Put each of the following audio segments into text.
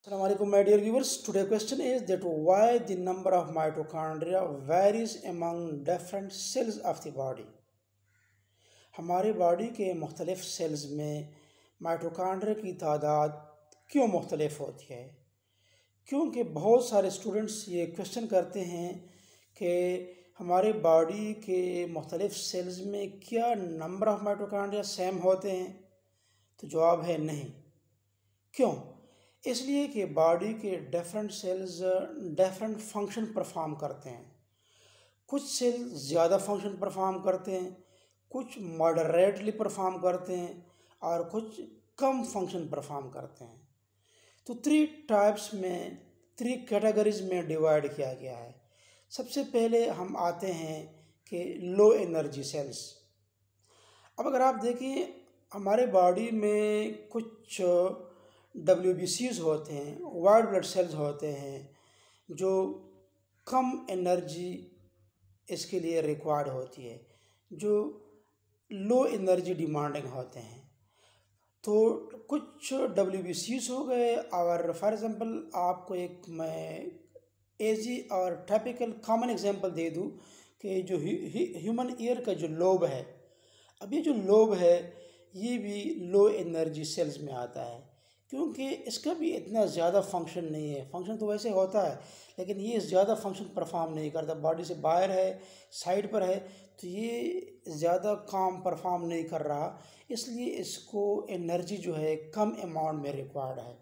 Assalamualaikum my dear viewers. Today question is that why the number of mitochondria varies among different cells of the body. हमारे body के मुख्तलिफ sales में mitochondria की तादाद क्यों मुख्तलिफ होती है? क्योंकि बहुत सारे स्टूडेंट्स ये क्वेश्चन करते हैं कि हमारे बॉडी के मुख्तलिफ सेल्स में क्या नंबर ऑफ माइटोकॉन्ड्रिया सेम होते हैं? तो जवाब है नहीं। क्यों? इसलिए कि बॉडी के different cells different function perform करते हैं। कुछ सेल ज़्यादा फंक्शन परफॉर्म करते हैं, कुछ मॉडरेटली परफॉर्म करते हैं और कुछ कम फंक्शन परफॉर्म करते हैं। तो 3 टाइप्स में 3 कैटेगरीज में डिवाइड किया गया है। सबसे पहले हम आते हैं कि लो एनर्जी सेल्स। अब अगर आप देखें हमारे बॉडी में कुछ WBCs होते हैं, वाइट ब्लड सेल्स होते हैं, जो कम एनर्जी इसके लिए रिक्वायर्ड होती है, जो लो एनर्जी डिमांडिंग होते हैं। तो कुछ WBCs हो गए। और फॉर एग्ज़ाम्पल आपको एक मैं एजी और टाइपिकल कॉमन एग्जांपल दे दूं कि जो ह्यूमन ईयर का जो लोब है, अब ये जो लोब है ये भी लो एनर्जी सेल्स में आता है, क्योंकि इसका भी इतना ज़्यादा फंक्शन नहीं है। फंक्शन तो वैसे होता है लेकिन ये ज़्यादा फंक्शन परफॉर्म नहीं करता, बॉडी से बाहर है, साइड पर है, तो ये ज़्यादा काम परफॉर्म नहीं कर रहा, इसलिए इसको एनर्जी जो है कम अमाउंट में रिक्वायर्ड है।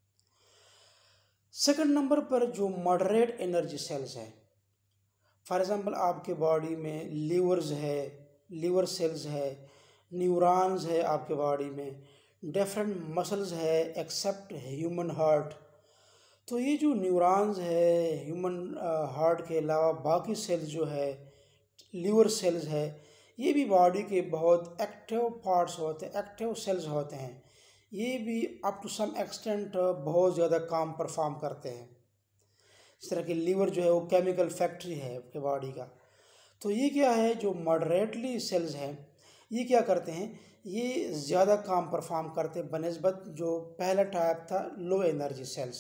सेकंड नंबर पर जो मॉडरेट एनर्जी सेल्स है, फॉर एग्ज़ाम्पल आपके बॉडी में लीवर सेल्स है, न्यूरॉन्स है आपके बॉडी में, डिफरेंट मसल्स है एक्सेप्ट ह्यूमन हार्ट। तो ये जो न्यूरॉन्स है ह्यूमन हार्ट के अलावा बाकी सेल्स जो है, लीवर सेल्स है, ये भी बॉडी के बहुत एक्टिव पार्ट्स होते हैं, एक्टिव सेल्स होते हैं। ये भी अप टू सम एक्सटेंट बहुत ज़्यादा काम परफॉर्म करते हैं। इस तरह के लीवर जो है वो केमिकल फैक्ट्री है आपके बॉडी का। तो ये क्या है, जो मॉडरेटली सेल्स हैं ये क्या करते हैं, ये ज़्यादा काम परफॉर्म करते हैं बनिस्बत जो पहला टाइप था लो एनर्जी सेल्स।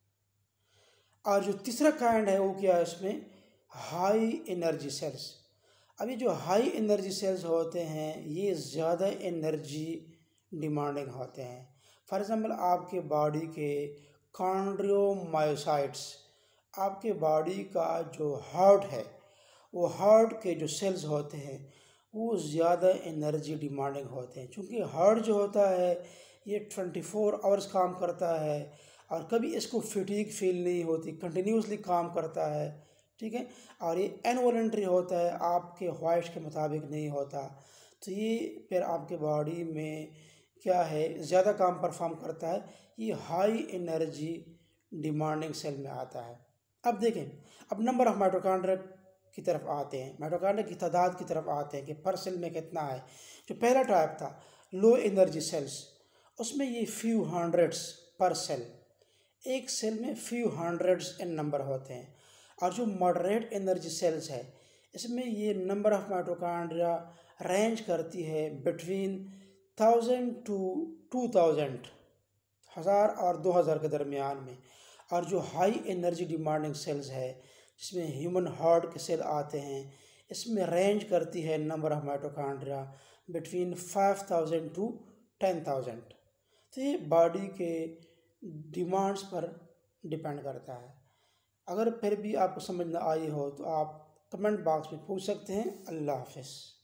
और जो तीसरा काइंड है वो क्या है, इसमें हाई एनर्जी सेल्स। अब ये जो हाई एनर्जी सेल्स होते हैं ये ज़्यादा एनर्जी डिमांडिंग होते हैं। फॉर एग्ज़ाम्पल आपके बॉडी के कॉन्ड्रियोमायोसाइट्स, आपके बॉडी का जो हार्ट है वो हार्ट के जो सेल्स होते हैं वो ज़्यादा एनर्जी डिमांडिंग होते हैं, क्योंकि हार्ट जो होता है ये 24 आवर्स काम करता है और कभी इसको फटीग फील नहीं होती, कंटिन्यूसली काम करता है, ठीक है। और ये इनवॉलंटरी होता है, आपके ख्वाहिश के मुताबिक नहीं होता। तो ये फिर आपके बॉडी में क्या है, ज़्यादा काम परफॉर्म करता है, ये हाई एनर्जी डिमांडिंग सेल में आता है। अब देखें, अब नंबर ऑफ माइटोकॉन्ड्रिया की तरफ आते हैं, माइटोकॉन्ड्रिया की तादाद की तरफ आते हैं कि पर सेल में कितना है। जो पहला टाइप था लो एनर्जी सेल्स, उसमें ये फ्यू हंड्रेड्स पर सेल, एक सेल में फ्यू हंड्रेड्स इन नंबर होते हैं। और जो मॉडरेट एनर्जी सेल्स है इसमें ये नंबर ऑफ माइटोकॉन्ड्रिया रेंज करती है बिटवीन 1000 to 2000, 1000 और 2000 के दरमियान में। और जो हाई एनर्जी डिमांडिंग सेल्स है जिसमें ह्यूमन हार्ट के सेल आते हैं, इसमें रेंज करती है number of mitochondria between 5000 to 10,000। तो ये बॉडी के डिमांड्स पर डिपेंड करता है। अगर फिर भी आपको समझ ना आई हो तो आप कमेंट बॉक्स में पूछ सकते हैं। अल्लाह हाफ़िज़।